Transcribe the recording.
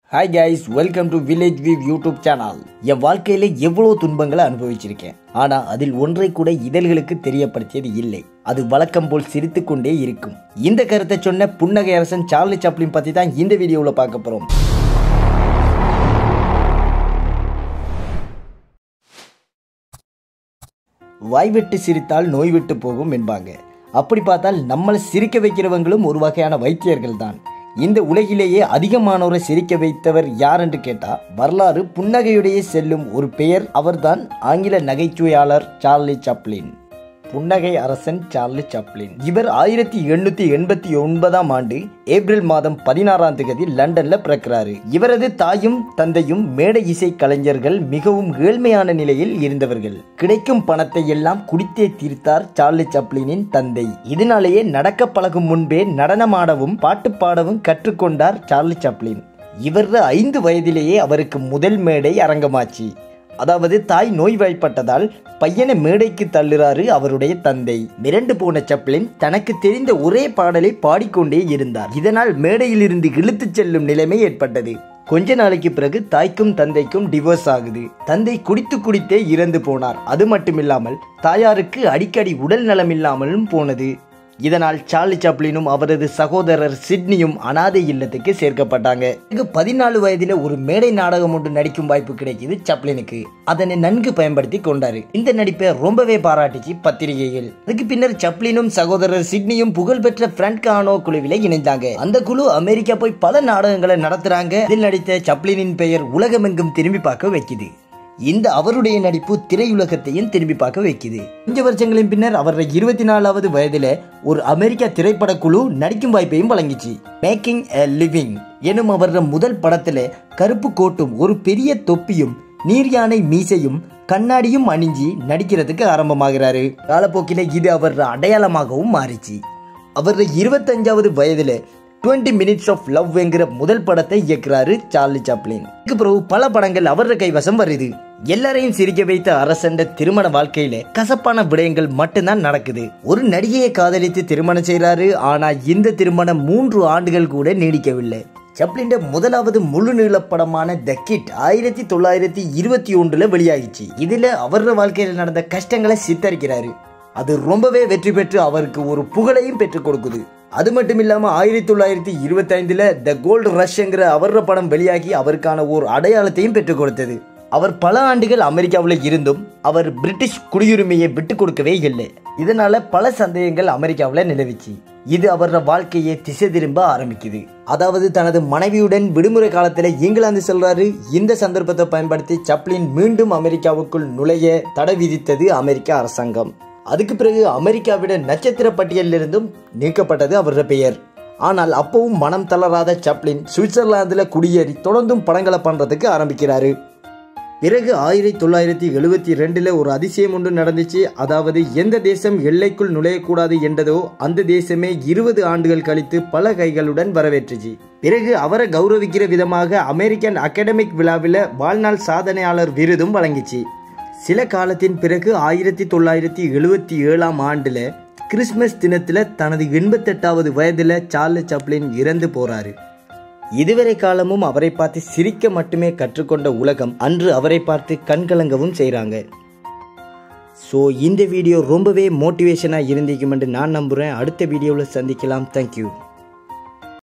Hi guys, welcome to Village View YouTube channel. என் வாழ்க்கையில எவ்வளவு துன்பங்களை அனுபவிச்சிருக்கேன். ஆனா அதில் ஒன்றை கூட இதழ்களுக்கு தெரியப்படுத்தியது இல்லை. அது வழக்கம் போல் சிரித்துக்கொண்டே இருக்கும். இந்த கருத்தை சொன்ன புன்னகை அரசன் சார்லி சாப்ளின் பத்தி தான் இந்த வீடியோல பார்க்க போறோம். வாய் விட்டு சிரித்தால் நோய் விட்டு போகும் என்பாங்க. அப்படி பார்த்தால் நம்மளை சிரிக்க வைக்கிறவங்களும் ஒரு வகையான வைத்தியர்கள் தான். இந்த உலகிலேயே அதிகமானோரை சிரிக்க வைத்தவர் யார் என்று கேட்டா வரலாறு புன்னகையுடைய செல்லும் ஒரு பெயர். அவர்தான் ஆங்கில நகைச்சுவையாளர் சார்லி சாப்ளின். புன்னகை அரசன் சார்லி சாப்ளின். இவர் 1889 ஆண்டு ஏப்ரல் மாதம் 16ஆம் தேதி லண்டன்ல பிறக்கிறாரு. இவரது தாயும் தந்தையும் மேடை இசை கலைஞர்கள், மிகவும் ஏழ்மையான நிலையில் இருந்தவர்கள். கிடைக்கும் பணத்தை எல்லாம் குடித்தே தீர்த்தார் சார்லி சாப்ளினின் தந்தை. இதனாலேயே நடக்க பழகும் முன்பே நடனமாடவும் பாட்டு பாடவும் கற்றுக்கொண்டார் சார்லி சாப்ளின். இவரது 5 வயதிலேயே அவருக்கு முதல் மேடை அரங்கமாச்சு. அதாவது தாய் நோய்வாய்ப்பட்டதால் பையனை மேடைக்கு தள்ளுறாரு அவருடைய தந்தை. மிரண்டு போன சாப்ளின் தனக்கு தெரிந்த ஒரே பாடலை பாடிக்கொண்டே இருந்தார். இதனால் மேடையில் இருந்து இழுத்துச் செல்லும் நிலைமை ஏற்பட்டது. கொஞ்ச நாளைக்கு பிறகு தாய்க்கும் தந்தைக்கும் டிவோர்ஸ் ஆகுது. தந்தை குடித்தே இறந்து போனார். அது மட்டுமில்லாமல் தாயாருக்கு அடிக்கடி உடல் நலம் இல்லாமலும் போனது. இதனால் சார்லி சாப்ளினும் அவரது சகோதரர் சிட்னியும் அனாதை இல்லத்துக்கு சேர்க்கப்பட்டாங்க. 14 வயதில ஒரு மேடை நாடகம் ஒன்று நடிக்கும் வாய்ப்பு கிடைக்குது சாப்ளினுக்கு. அதனை நன்கு பயன்படுத்தி கொண்டாரு. இந்த நடிப்பை ரொம்பவே பாராட்டிச்சு பத்திரிகைகள். அதுக்கு பின்னர் சாப்ளினும் சகோதரர் சிட்னியும் புகழ்பெற்ற பிரான்கானோ குழுவில இணைந்தாங்க. அந்த குழு அமெரிக்கா போய் பல நாடகங்களை நடத்துறாங்க. இதில் நடித்த சாப்ளினின் பெயர் உலகமெங்கும் திரும்பி பார்க்க வைக்குது. இந்த அவருடைய நடிப்பு திரையுலகத்தையும் திரும்பி பார்க்க வைக்குது. 5 வருஷங்களின் பின்னர் அவருடைய 24வது வயதில ஒரு அமெரிக்கா திரைப்பட குழு நடிக்கும் வாய்ப்பையும் வழங்கிச்சு. மேக்கிங் எ லிவிங் எனும் அவருடைய முதல் படத்துல கருப்பு கோட்டும் ஒரு பெரிய தொப்பியும் நீர் யானை மீசையும் கண்ணாடியும் அணிஞ்சி நடிக்கிறதுக்கு ஆரம்பமாகிறாரு. காலப்போக்கில இது அவருடைய அடையாளமாகவும் மாறிச்சு. அவருடைய 25வது வயதுல 20 Minutes of Love என்கிற முதல் படத்தை இயக்குறாரு சார்லி சாப்ளின். இதுக்கு பிறகு பல படங்கள் அவரது கைவசம் வருது. எல்லாரையும் சிரிக்க வைத்த அரசன் திருமண வாழ்க்கையில கசப்பான விடயங்கள் மட்டும்தான் நடக்குது. ஒரு நடிகையை காதலித்து திருமணம் செய்யறாரு. ஆனா இந்த திருமணம் 3 ஆண்டுகள் கூட நீடிக்கவில்லை. சாப்ளின் முதலாவது முழு நீள படமான த கிட் 1921 வெளியாகிச்சு. இதுல அவரது வாழ்க்கையில் நடந்த கஷ்டங்களை சித்தரிக்கிறாரு. அது ரொம்பவே வெற்றி பெற்று அவருக்கு ஒரு புகழையும் பெற்றுக் கொடுக்குது. அது மட்டும் இல்லாம 1925 த கோல்டு ரஷ்ங்கிற அவரது படம் வெளியாகி அவருக்கான ஒரு அடையாளத்தையும் பெற்றுக் கொடுத்தது. அவர் பல ஆண்டுகள் அமெரிக்காவில் இருந்தும் அவர் பிரிட்டிஷ் குடியுரிமையை விட்டு கொடுக்கவே இல்லை. இதனால பல சந்தேகங்கள் அமெரிக்காவில் நிலவிச்சு. இது அவரது வாழ்க்கையை திசை திரும்ப ஆரம்பிக்குது. அதாவது தனது மனைவியுடன் விடுமுறை காலத்துல இங்கிலாந்து செல்றாரு. இந்த சந்தர்ப்பத்தை பயன்படுத்தி சாப்ளின் மீண்டும் அமெரிக்காவுக்குள் நுழைய தடை விதித்தது அமெரிக்க அரசாங்கம். அதுக்கு பிறகு அமெரிக்காவிட நட்சத்திர பட்டியலில் இருந்தும் நீக்கப்பட்டது அவரது பெயர். ஆனால் அப்பவும் மனம் தளராத சாப்ளின் சுவிட்சர்லாந்துல குடியேறி தொடர்ந்தும் படங்களை பண்றதுக்கு ஆரம்பிக்கிறாரு. பிறகு 1972 ஒரு அதிசயம் ஒன்று நடந்துச்சு. அதாவது எந்த தேசம் எல்லைக்குள் நுழையக்கூடாது என்றதோ அந்த தேசமே 20 ஆண்டுகள் கழித்து பல கைகளுடன் வரவேற்றுச்சு. பிறகு அவரை கௌரவிக்கிற விதமாக அமெரிக்கன் அகாடமிக் விழாவில் வாழ்நாள் சாதனையாளர் விருதும் வழங்கிச்சு. சில காலத்தின் பிறகு 1977 ஆண்டுல கிறிஸ்துமஸ் தினத்துல தனது 88வது வயதுல சார்லி சாப்ளின் இறந்து போறாரு. இதுவரை காலமும் அவரை பார்த்து சிரிக்க மட்டுமே கற்றுக்கொண்ட உலகம் அன்று அவரை பார்த்து கண்கலங்கவும் செய்கிறாங்க. ஸோ இந்த வீடியோ ரொம்பவே மோட்டிவேஷனாக இருந்திருக்கும் என்று நான் நம்புகிறேன். அடுத்த வீடியோவில் சந்திக்கலாம். தேங்க்யூ.